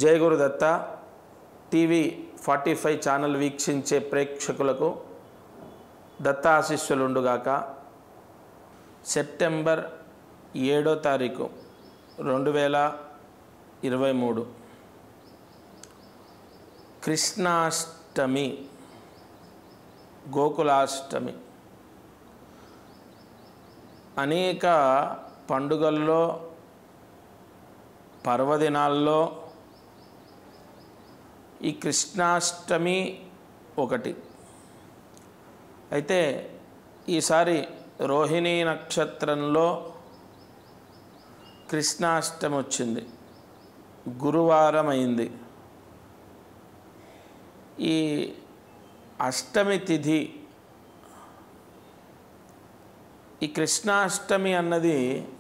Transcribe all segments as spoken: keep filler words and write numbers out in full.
జయ Gurudatta TV forty five channel వీక్షించే ప్రేక్షకులకు Datta ఆశీస్సులుండుగాక. September ఏడో తారీఖు రెండు వేల ఇరవై మూడు కృష్ణాష్టమి, గోకులాష్టమి. అనేక పండుగల్లో, పర్వదినాల్లో ఈ కృష్ణాష్టమి ఒకటి. అయితే ఈసారి రోహిణీ నక్షత్రంలో కృష్ణాష్టమి వచ్చింది, గురువారం అయింది. ఈ అష్టమి తిథి, ఈ కృష్ణాష్టమి అన్నది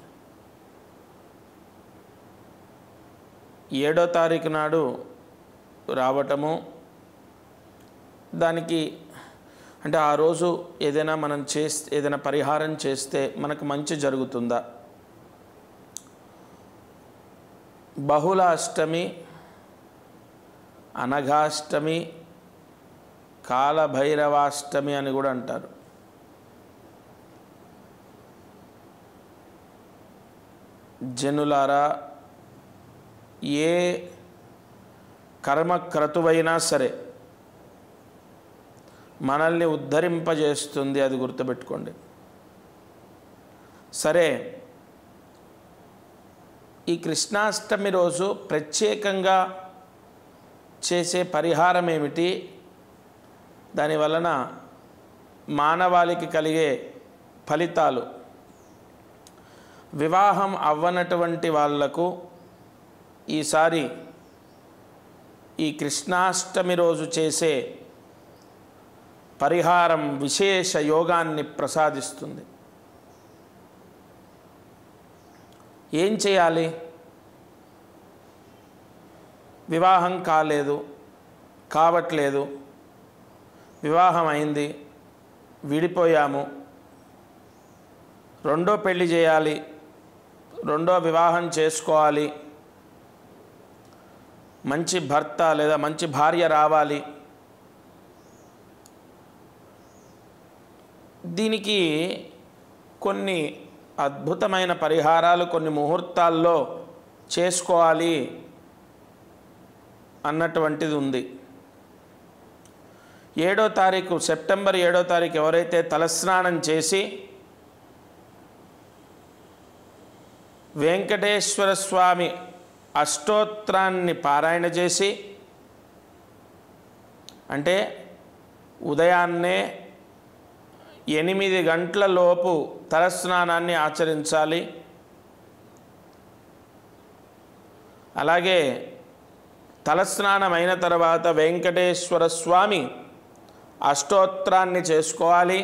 ఏడో తారీఖు నాడు రావటము, దానికి అంటే ఆ రోజు ఏదైనా మనం చేస్తే, ఏదైనా పరిహారం చేస్తే మనకు మంచి జరుగుతుందా? బహుళ అష్టమి, అనఘాష్టమి, కాలభైరవాష్టమి అని కూడా అంటారు. జనులారా, ఏ కర్మక్రతువైనా సరే మనల్ని ఉద్ధరింపజేస్తుంది, అది గుర్తుపెట్టుకోండి. సరే, ఈ కృష్ణాష్టమి రోజు ప్రత్యేకంగా చేసే పరిహారం ఏమిటి? దాని వలన మానవాళికి కలిగే ఫలితాలు. వివాహం అవ్వనటువంటి వాళ్లకు ఈసారి ఈ కృష్ణాష్టమి రోజు చేసే పరిహారం విశేష యోగాన్ని ప్రసాదిస్తుంది. ఏం చేయాలి? వివాహం కాలేదు, కావట్లేదు, వివాహం అయింది, విడిపోయాము, రెండో పెళ్లి చేయాలి, రెండో వివాహం చేసుకోవాలి, మంచి భర్త లేదా మంచి భార్య రావాలి. దీనికి కొన్ని అద్భుతమైన పరిహారాలు కొన్ని ముహూర్తాల్లో చేసుకోవాలి అన్నటువంటిది ఉంది. ఏడో తారీఖు సెప్టెంబర్ ఏడో తారీఖు ఎవరైతే తలస్నానం చేసి వెంకటేశ్వర స్వామి అష్టోత్తరాన్ని పారాయణ చేసి, అంటే ఉదయాన్నే ఎనిమిది గంటల లోపు తలస్నానాన్ని ఆచరించాలి. అలాగే తలస్నానం అయిన తర్వాత వెంకటేశ్వర స్వామి అష్టోత్తరాన్ని చేసుకోవాలి.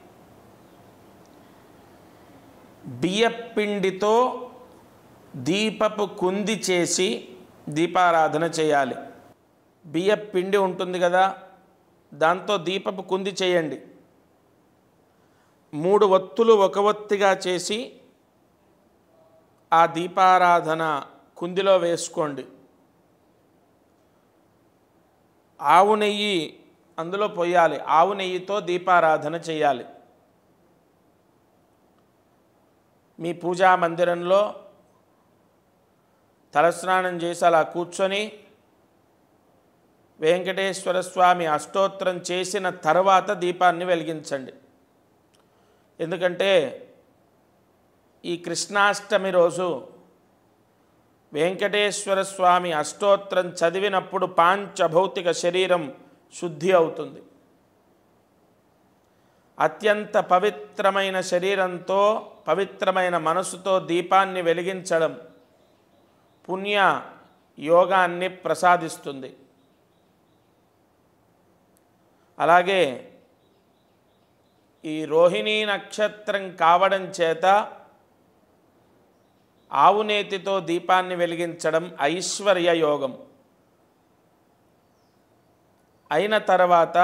బియ్యపిండితో దీపపు కుంది చేసి దీపారాధన చేయాలి. బియ్యపిండి ఉంటుంది కదా, దాంతో దీపపు కుంది చేయండి. మూడు ఒత్తులు ఒక ఒత్తిగా చేసి ఆ దీపారాధన కుందిలో వేసుకోండి. ఆవు నెయ్యి అందులో పోయాలి. ఆవు నెయ్యితో దీపారాధన చేయాలి. మీ పూజా మందిరంలో తలస్నానం చేసి అలా కూర్చొని వెంకటేశ్వర స్వామి అష్టోత్తరం చేసిన తర్వాత దీపాన్ని వెలిగించండి. ఎందుకంటే ఈ కృష్ణాష్టమి రోజు వెంకటేశ్వర స్వామి అష్టోత్తరం చదివినప్పుడు పాంచభౌతిక శరీరం శుద్ధి అవుతుంది. అత్యంత పవిత్రమైన శరీరంతో, పవిత్రమైన మనసుతో దీపాన్ని వెలిగించడం పుణ్య యోగాన్ని ప్రసాదిస్తుంది. అలాగే ఈ రోహిణీ నక్షత్రం కావడం చేత ఆవునేతితో దీపాన్ని వెలిగించడం ఐశ్వర్య యోగం. అయిన తర్వాత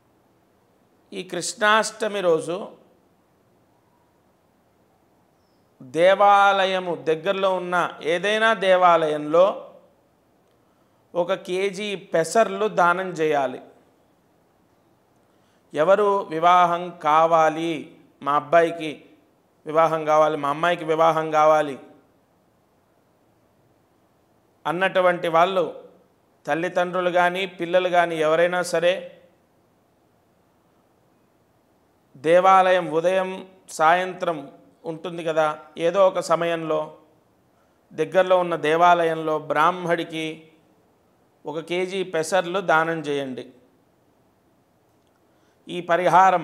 ఈ కృష్ణాష్టమి రోజు దేవాలయము దగ్గరలో ఉన్న ఏదైనా దేవాలయంలో ఒక కేజీ పెసర్లు దానం చేయాలి. ఎవరు వివాహం కావాలి, మా అబ్బాయికి వివాహం కావాలి, మా అమ్మాయికి వివాహం కావాలి అన్నటువంటి వాళ్ళు, తల్లిదండ్రులు కానీ పిల్లలు కానీ ఎవరైనా సరే దేవాలయం ఉదయం సాయంత్రం ఉంటుంది కదా, ఏదో ఒక సమయంలో దగ్గరలో ఉన్న దేవాలయంలో బ్రాహ్మడికి ఒక కేజీ పెసర్లు దానం చేయండి. ఈ పరిహారం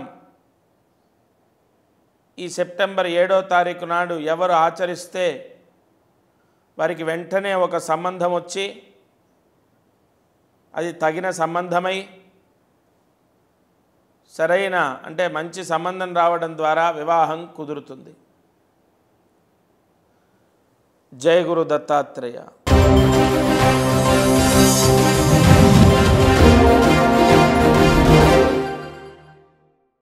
ఈ సెప్టెంబర్ ఏడో తారీఖు నాడు ఎవరు ఆచరిస్తే వారికి వెంటనే ఒక సంబంధం వచ్చి అది తగిన సంబంధమై సరైన అంటే మంచి సంబంధం రావడం ద్వారా వివాహం కుదురుతుంది. జై గురు దత్తాత్రేయ.